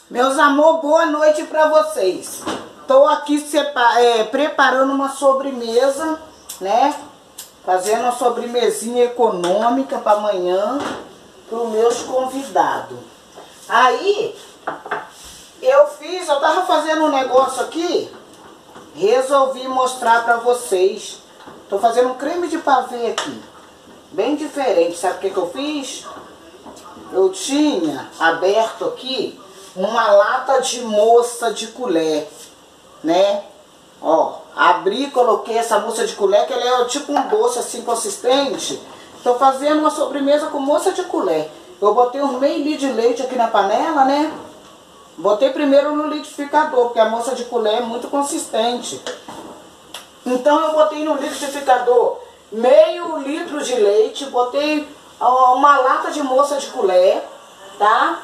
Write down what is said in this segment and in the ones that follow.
Meus amor, boa noite pra vocês. Tô aqui preparando uma sobremesa, né? Fazendo uma sobremesinha econômica para amanhã, para os meus convidados. Aí, eu tava fazendo um negócio aqui, resolvi mostrar pra vocês. Tô fazendo um creme de pavê aqui, bem diferente. Sabe o que eu fiz? Eu tinha aberto aqui uma lata de moça de colher, né? Ó, abri, coloquei essa moça de colher, que ela é tipo um doce assim consistente. Tô fazendo uma sobremesa com moça de colher. Eu botei uns meio litro de leite aqui na panela, né? Botei primeiro no liquidificador, porque a moça de colher é muito consistente. Então eu botei no liquidificador meio litro de leite, botei uma lata de moça de colher, tá?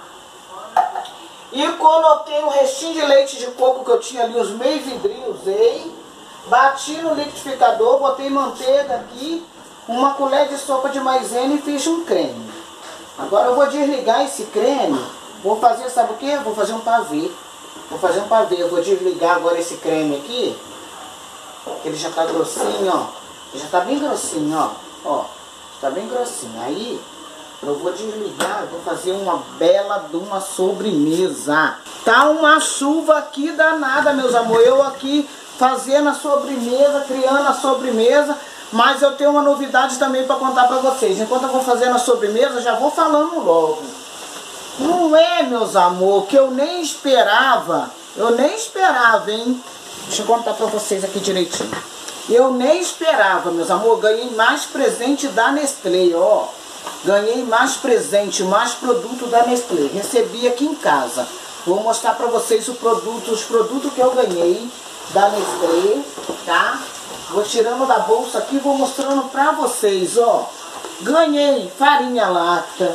E coloquei um restinho de leite de coco que eu tinha ali, uns meio vidrinhos, usei. Bati no liquidificador, botei manteiga aqui, uma colher de sopa de maisena e fiz um creme. Agora eu vou desligar esse creme, vou fazer, sabe o que? Vou fazer um pavê. Vou fazer um pavê, eu vou desligar agora esse creme aqui, que ele já tá grossinho, ó. Ele já tá bem grossinho, ó. Ó, tá bem grossinho. Aí eu vou desligar, vou fazer uma bela de uma sobremesa. Tá uma chuva aqui danada, meus amores. Eu aqui fazendo a sobremesa, criando a sobremesa. Mas eu tenho uma novidade também para contar para vocês. Enquanto eu vou fazendo a sobremesa, já vou falando logo. Não é, meus amores, que eu nem esperava. Eu nem esperava, hein? Deixa eu contar para vocês aqui direitinho. Eu nem esperava, meus amores. Ganhei mais presente da Nestlé, ó. Ganhei mais presente, mais produto da Nestlé. Recebi aqui em casa. Vou mostrar pra vocês os produtos que eu ganhei da Nestlé, tá? Vou tirando da bolsa aqui e vou mostrando pra vocês, ó. Ganhei farinha láctea.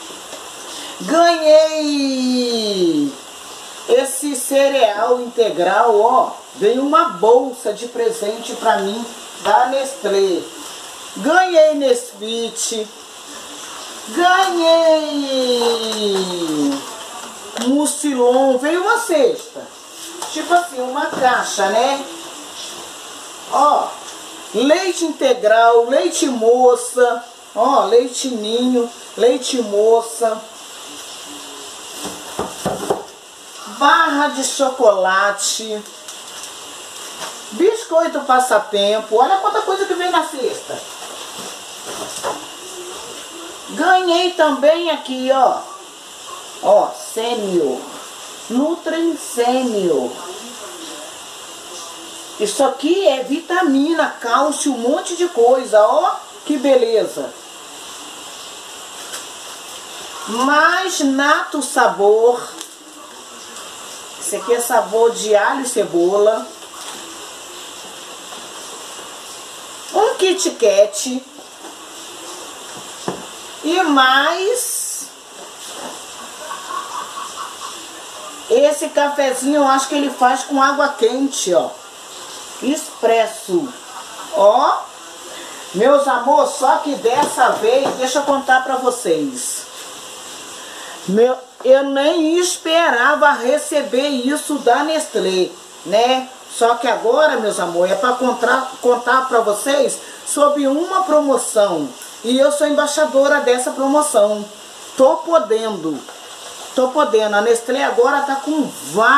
Ganhei esse cereal integral, ó. Veio uma bolsa de presente pra mim da Nestlé. Ganhei Nesfit. Ganhei Mucilon, veio uma cesta, tipo assim, uma caixa, né? Ó, leite integral, leite moça, ó, leite ninho, leite moça, barra de chocolate, biscoito passatempo. Olha quanta coisa que vem na cesta. Ganhei também aqui, ó. Ó, Sênior. Nutren Sênior. Isso aqui é vitamina, cálcio, um monte de coisa, ó. Que beleza. Mais Nato Sabor. Esse aqui é sabor de alho e cebola. Um Kit Kat. E mais esse cafezinho, eu acho que ele faz com água quente, ó. Expresso. Ó, meus amores, só que dessa vez, deixa eu contar pra vocês. Eu nem esperava receber isso da Nestlé, né? Só que agora, meus amores, é pra contar pra vocês sobre uma promoção. E eu sou embaixadora dessa promoção. Tô podendo. A Nestlé agora tá com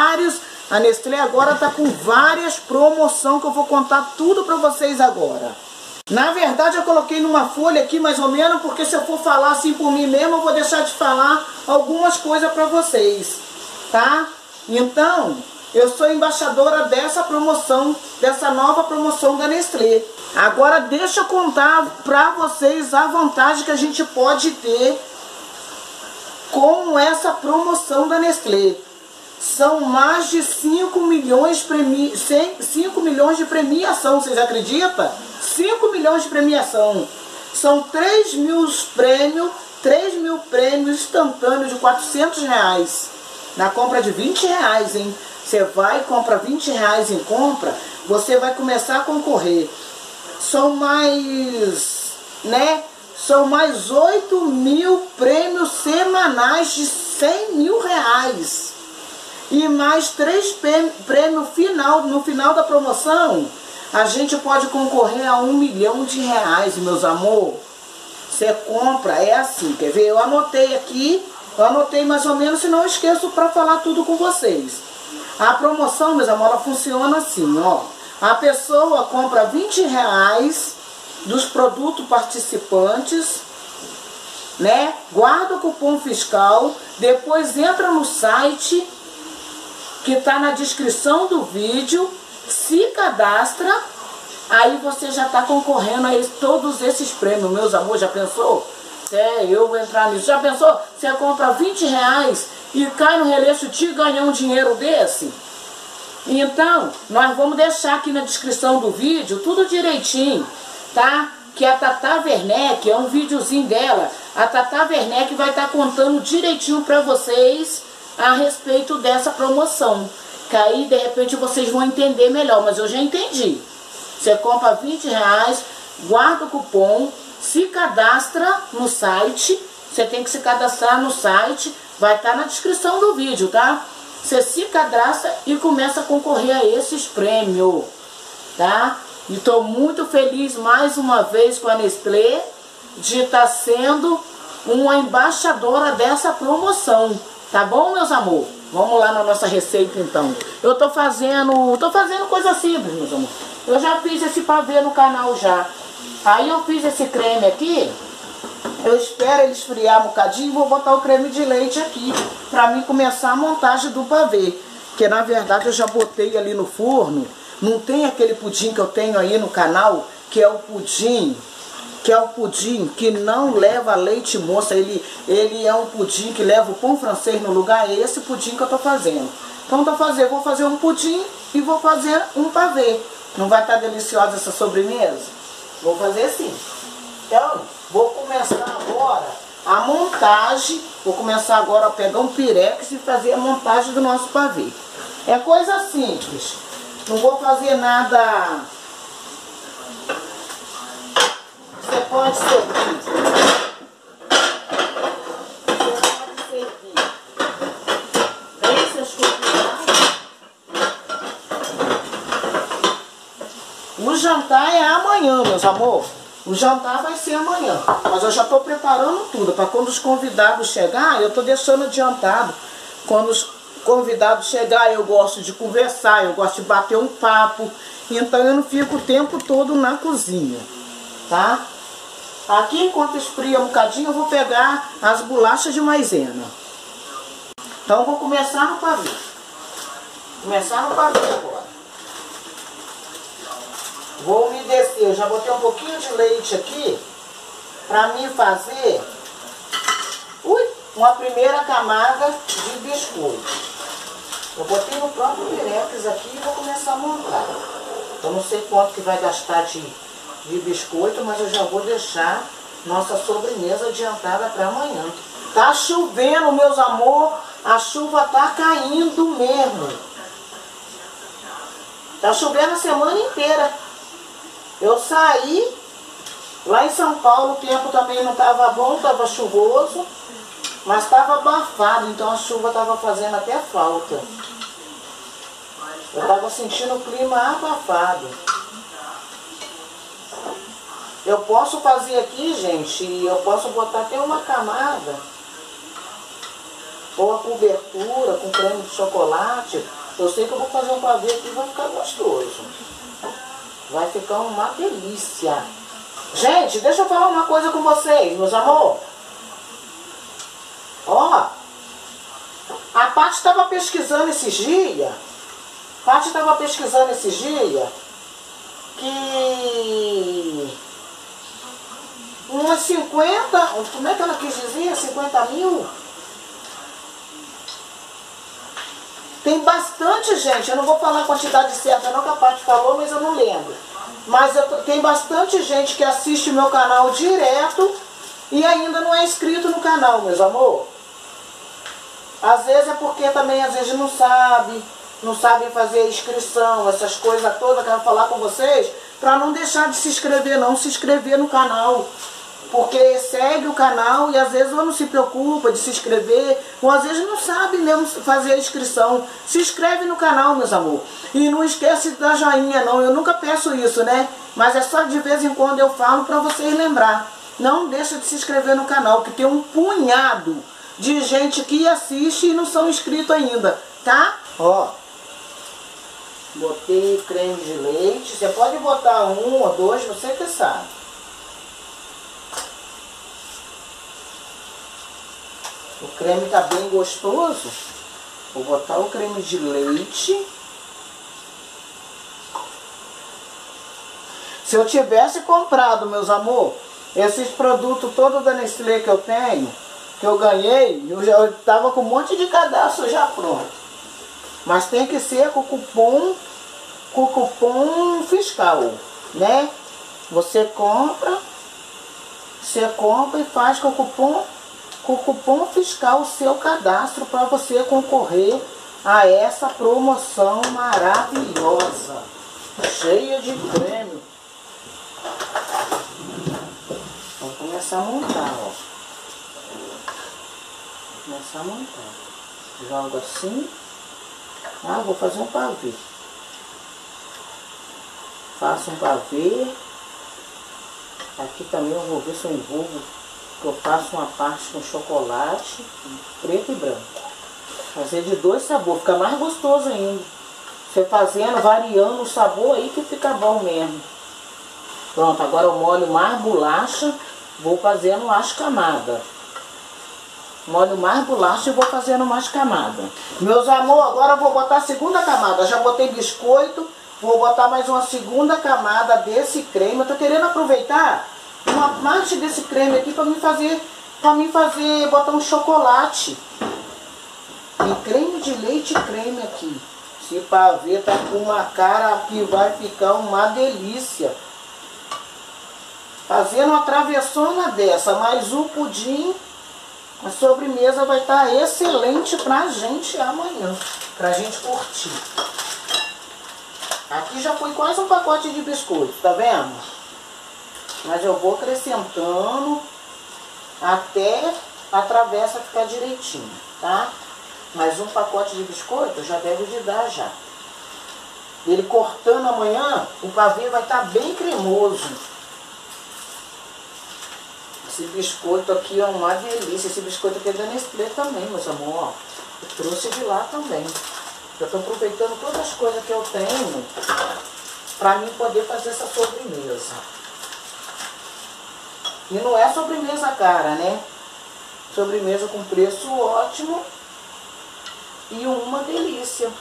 várias promoções que eu vou contar tudo pra vocês agora. Na verdade, eu coloquei numa folha aqui mais ou menos, porque se eu for falar assim por mim mesmo, eu vou deixar de falar algumas coisas pra vocês, tá? Então, eu sou embaixadora dessa promoção, dessa nova promoção da Nestlé. Agora deixa eu contar pra vocês a vantagem que a gente pode ter com essa promoção da Nestlé. São mais de 5 milhões de premiação, vocês acreditam? 5 milhões de premiação. São 3 mil prêmios instantâneos de R$400. Na compra de R$20, hein? Você vai e compra R$20 em compra, você vai começar a concorrer. São mais, né? São mais 8 mil prêmios semanais de R$100 mil. E mais 3 prêmios no final da promoção. A gente pode concorrer a R$1 milhão, meus amor. Você compra, é assim, quer ver? Eu anotei aqui, eu anotei mais ou menos, senão eu esqueço para falar tudo com vocês. A promoção, meus amor, ela funciona assim, ó. A pessoa compra R$20 dos produtos participantes, né? Guarda o cupom fiscal, depois entra no site que está na descrição do vídeo, se cadastra, aí você já está concorrendo a todos esses prêmios, meus amores. Já pensou? Eu vou entrar nisso. Já pensou? Você compra R$20 e cai no releixo de ganhar um dinheiro desse? Então, nós vamos deixar aqui na descrição do vídeo tudo direitinho, tá? Que a Tata Werneck, é um videozinho dela, a Tata Werneck vai estar contando direitinho para vocês a respeito dessa promoção. Que aí, de repente, vocês vão entender melhor, mas eu já entendi. Você compra R$20, guarda o cupom, se cadastra no site, você tem que se cadastrar no site, vai estar na descrição do vídeo, tá? Você se cadastra e começa a concorrer a esses prêmios, tá? E estou muito feliz mais uma vez com a Nestlé de estar sendo uma embaixadora dessa promoção. Tá bom, meus amor? Vamos lá na nossa receita, então. Eu tô fazendo coisa simples, meus amor. Eu já fiz esse pavê no canal já. Aí eu fiz esse creme aqui. Eu espero ele esfriar um bocadinho e vou botar o creme de leite aqui pra mim começar a montagem do pavê. Que na verdade eu já botei ali no forno. Não tem aquele pudim que eu tenho aí no canal, que é o pudim que não leva leite moça, ele é um pudim que leva o pão francês no lugar, é esse pudim que eu tô fazendo. Então vou fazer um pudim e vou fazer um pavê. Não vai estar deliciosa essa sobremesa? Vou fazer assim. Então, vou começar agora a montagem, vou começar agora a pegar um pirex e fazer a montagem do nosso pavê. É coisa simples, não vou fazer nada. Você pode servir. O jantar é amanhã, meus amor. O jantar vai ser amanhã. Mas eu já estou preparando tudo. Para quando os convidados chegarem, eu estou deixando adiantado. Quando os convidados chegarem, eu gosto de conversar, eu gosto de bater um papo. Então eu não fico o tempo todo na cozinha. Tá? Aqui, enquanto esfria um bocadinho, eu vou pegar as bolachas de maisena. Então, eu vou começar no pavê. Começar no pavê agora. Vou umedecer. Eu já botei um pouquinho de leite aqui para mim fazer uma primeira camada de biscoito. Eu botei no próprio pirex aqui e vou começar a montar. Eu não sei quanto que vai gastar de biscoito, mas eu já vou deixar nossa sobremesa adiantada para amanhã. Tá chovendo, meus amor, a chuva tá caindo mesmo. Tá chovendo a semana inteira. Eu saí, lá em São Paulo o tempo também não tava bom, tava chuvoso, mas tava abafado, então a chuva tava fazendo até falta. Eu tava sentindo o clima abafado. Eu posso fazer aqui, gente, eu posso botar até uma camada, ou a cobertura com creme de chocolate. Eu sei que eu vou fazer um pavê aqui e vai ficar gostoso. Vai ficar uma delícia. Gente, deixa eu falar uma coisa com vocês, meus amor. Ó, a Paty estava pesquisando esses dias. Que umas 50, como é que ela quis dizer? 50 mil? Tem bastante gente, eu não vou falar a quantidade certa não, que a Paty falou, mas eu não lembro. Mas tem bastante gente que assiste o meu canal direto e ainda não é inscrito no canal, meus amor. Às vezes é porque também, às vezes não sabem fazer inscrição, essas coisas todas que eu vou falar com vocês, para não deixar de se inscrever, não, se inscrever no canal. Porque segue o canal e às vezes ou não se preocupa de se inscrever, ou às vezes não sabe mesmo fazer a inscrição. Se inscreve no canal, meus amor. E não esquece da joinha, não. Eu nunca peço isso, né? Mas é só de vez em quando eu falo para vocês lembrar. Não deixa de se inscrever no canal, que tem um punhado de gente que assiste e não são inscritos ainda, tá? Ó, botei creme de leite. Você pode botar 1 ou 2, você que sabe. O creme tá bem gostoso. Vou botar o creme de leite. Se eu tivesse comprado, meus amor, esses produtos todos da Nestlé que eu tenho, que eu ganhei, eu tava com um monte de cadastro já pronto. Mas tem que ser com cupom fiscal, né? Você compra e faz com o cupom fiscal o seu cadastro para você concorrer a essa promoção maravilhosa, cheia de prêmio. Vamos começar a montar, ó. Vou começar a montar. Jogo assim. Ah, vou fazer um pavê. Faço um pavê. Aqui também eu vou ver se eu envolvo, que eu faço uma parte com chocolate, preto e branco. Fazer de 2 sabores, fica mais gostoso ainda. Você fazendo, variando o sabor aí que fica bom mesmo. Pronto, agora eu molho mais bolacha, vou fazendo mais camada. Molho mais bolacha e vou fazendo mais camada. Meus amor, agora eu vou botar a segunda camada. Já botei biscoito, vou botar mais uma segunda camada desse creme. Eu tô querendo aproveitar uma parte desse creme aqui para mim fazer, botar um chocolate. Tem creme de leite e creme aqui. Esse pavê tá com uma cara que vai ficar uma delícia. Fazendo uma travessona dessa, mais o pudim, a sobremesa vai estar excelente pra gente amanhã, pra gente curtir. Aqui já foi quase um pacote de biscoito, tá vendo? Mas eu vou acrescentando até a travessa ficar direitinho, tá? Mas um pacote de biscoito já deve de dar já. Ele cortando amanhã, o pavê vai estar bem cremoso. Esse biscoito aqui é uma delícia. Esse biscoito aqui é da Nestlé também, meus amor. Eu trouxe de lá também. Eu estou aproveitando todas as coisas que eu tenho para mim poder fazer essa sobremesa. E não é sobremesa cara, né? Sobremesa com preço ótimo e uma delícia.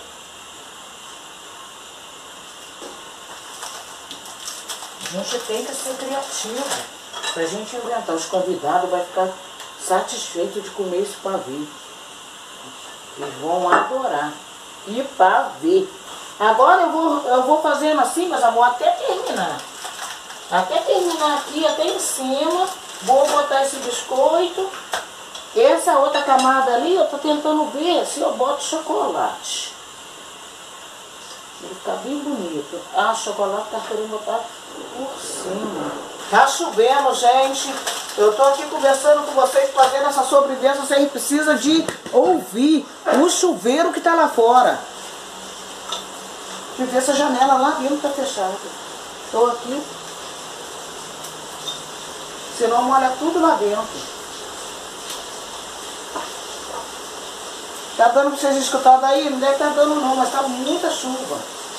A gente tem que ser criativo pra gente inventar. Os convidados vão ficar satisfeitos de comer esse pavê. Eles vão adorar. E pavê. Agora eu vou fazendo assim, meus amor, até terminar. Até terminar aqui, até em cima. Vou botar esse biscoito. Essa outra camada ali, eu tô tentando ver se eu boto chocolate. Ele fica bem bonito. Ah, chocolate tá querendo botar por cima. Tá chovendo, gente. Eu tô aqui conversando com vocês, fazendo essa sobremesa. Vocês precisam de ouvir o chuveiro que tá lá fora. Deixa eu ver se a janela lá dentro tá fechada. Tô aqui. Senão molha tudo lá dentro. Tá dando pra vocês escutarem daí? Não deve estar dando não, mas tá muita chuva.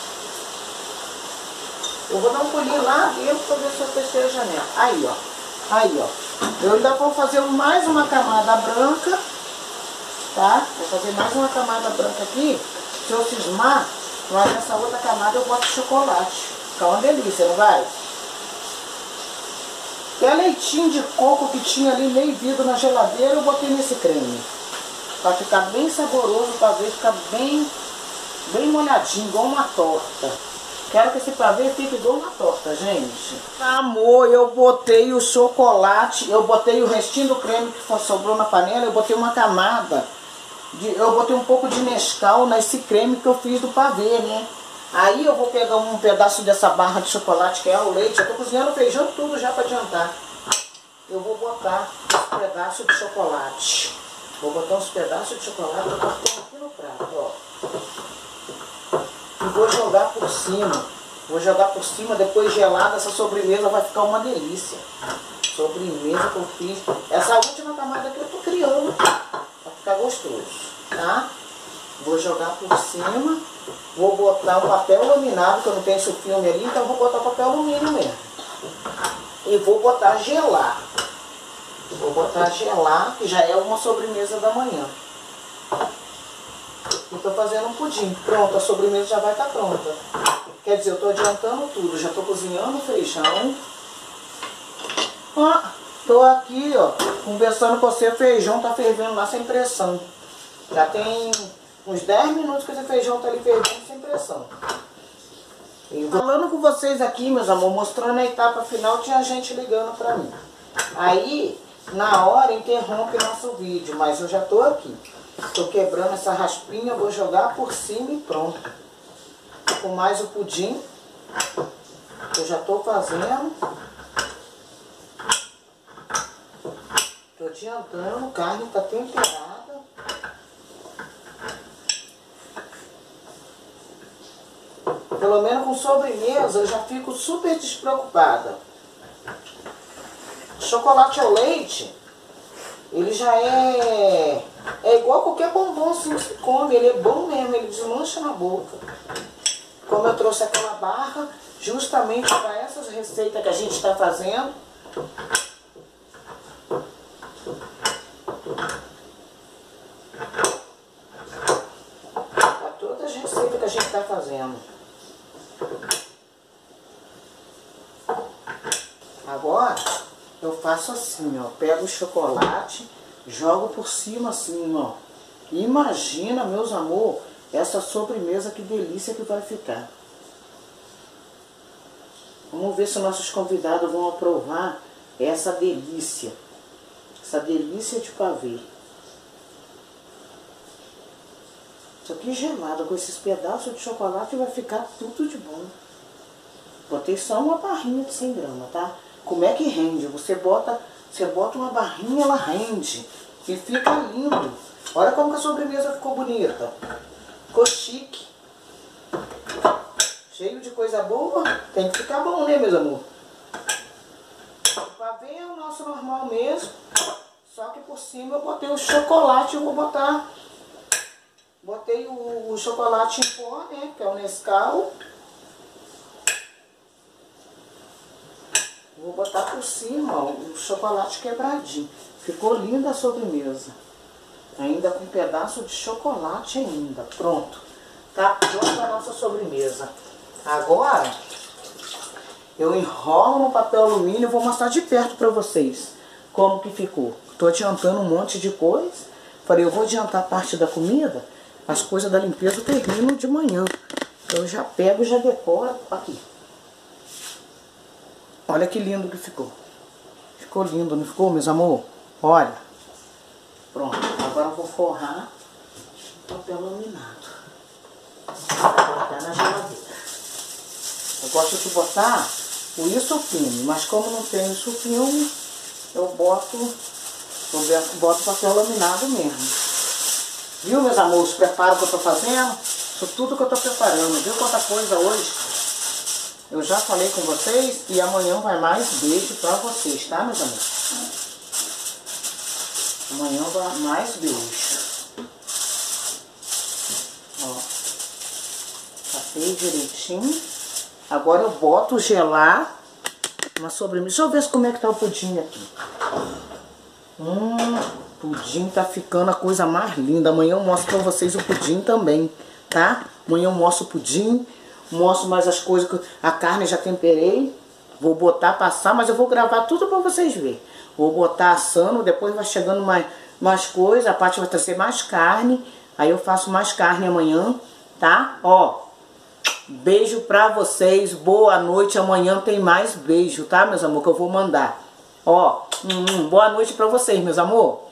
Eu vou dar um pulinho lá dentro para ver se eu fechei a janela. Aí, ó. Aí, ó. Eu ainda vou fazer mais uma camada branca. Tá? Vou fazer mais uma camada branca aqui. Se eu cismar, mas nessa outra camada eu boto chocolate. Fica uma delícia, não vai? Até leitinho de coco que tinha ali meio vidro na geladeira, eu botei nesse creme. Pra ficar bem saboroso, pra ver ficar bem molhadinho, igual uma torta. Quero que esse pavê fique igual uma torta, gente. Amor, eu botei o chocolate, eu botei o restinho do creme que sobrou na panela, eu botei uma camada, eu botei um pouco de Nescau nesse creme que eu fiz do pavê, né? Aí eu vou pegar um pedaço dessa barra de chocolate que é o leite. Eu tô cozinhando feijão tudo já pra adiantar. eu vou botar uns pedaços de chocolate. Vou botar uns pedaços de chocolate que eu tô pondo aqui no prato, ó. E vou jogar por cima. Vou jogar por cima, depois gelada, essa sobremesa vai ficar uma delícia. Sobremesa que eu fiz. Essa última camada que eu tô criando pra ficar gostoso, tá? Vou jogar por cima. Vou botar o papel laminado, que eu não tenho esse filme ali, então vou botar papel alumínio mesmo. E vou botar gelar. Vou botar gelar, que já é uma sobremesa da manhã. Eu tô fazendo um pudim. Pronto, a sobremesa já vai estar pronta. Quer dizer, eu tô adiantando tudo. Já tô cozinhando o feijão. Ó, tô aqui, ó, conversando com você. O feijão tá fervendo lá sem pressão. Já tem uns 10 minutos que esse feijão tá ali fervendo sem pressão. E falando com vocês aqui, meus amores, mostrando a etapa final, tinha gente ligando pra mim. Aí, na hora, interrompe nosso vídeo, mas eu já tô aqui. Tô quebrando essa raspinha, vou jogar por cima e pronto. Com mais o pudim, eu já tô fazendo. Tô adiantando, a carne tá temperada. Pelo menos com sobremesa eu já fico super despreocupada. Chocolate ao leite, ele já é igual qualquer bombom assim que se come. Ele é bom mesmo, ele desmancha na boca. Como eu trouxe aquela barra justamente para essas receitas que a gente está fazendo. Para todas as receitas que a gente está fazendo. Agora eu faço assim, ó, pego o chocolate, jogo por cima assim, ó. Imagina, meus amor, essa sobremesa, que delícia que vai ficar. Vamos ver se nossos convidados vão aprovar essa delícia. Essa delícia de pavê. Isso aqui gelado, com esses pedaços de chocolate, vai ficar tudo de bom. Botei só uma barrinha de 100 gramas, tá? Como é que rende? Você bota uma barrinha, ela rende. E fica lindo. Olha como que a sobremesa ficou bonita. Ficou chique. Cheio de coisa boa. Tem que ficar bom, né, meus amor? O pavê é o nosso normal mesmo. Só que por cima eu botei o chocolate. Eu vou botar... Botei o chocolate em pó, né? Que é o Nescau. Vou botar por cima, ó, o chocolate quebradinho. Ficou linda a sobremesa. Ainda com um pedaço de chocolate ainda. Pronto. Tá pronta a nossa sobremesa. Agora, eu enrolo no papel alumínio e vou mostrar de perto pra vocês como que ficou. Tô adiantando um monte de coisa. Falei, eu vou adiantar parte da comida. As coisas da limpeza eu termino de manhã. Eu já pego e já decoro aqui. Olha que lindo que ficou. Ficou lindo, não ficou, meus amor? Olha. Pronto. Agora eu vou forrar o papel laminado. Vou botar na geladeira. Eu gosto de botar o isso filme, mas como não tem isso filme, eu boto papel laminado mesmo. Viu, meus amores? Preparo que eu tô fazendo? Isso tudo que eu tô preparando. Viu quanta coisa hoje? Eu já falei com vocês e amanhã vai mais beijo pra vocês, tá, meus amores? Amanhã vai mais beijo. Ó. Passei direitinho. Agora eu boto gelar uma sobremesa. Deixa eu ver como é que tá o pudim aqui. Pudim tá ficando a coisa mais linda. Amanhã eu mostro pra vocês o pudim também, tá? Amanhã eu mostro o pudim. Mostro mais as coisas, que a carne já temperei. Vou botar, passar, mas eu vou gravar tudo pra vocês verem. Vou botar assando, depois vai chegando mais coisas. A parte vai trazer mais carne. Aí eu faço mais carne amanhã, tá? Ó, beijo pra vocês. Boa noite. Amanhã tem mais beijo, tá, meus amor? Que eu vou mandar. Ó, boa noite pra vocês, meus amor.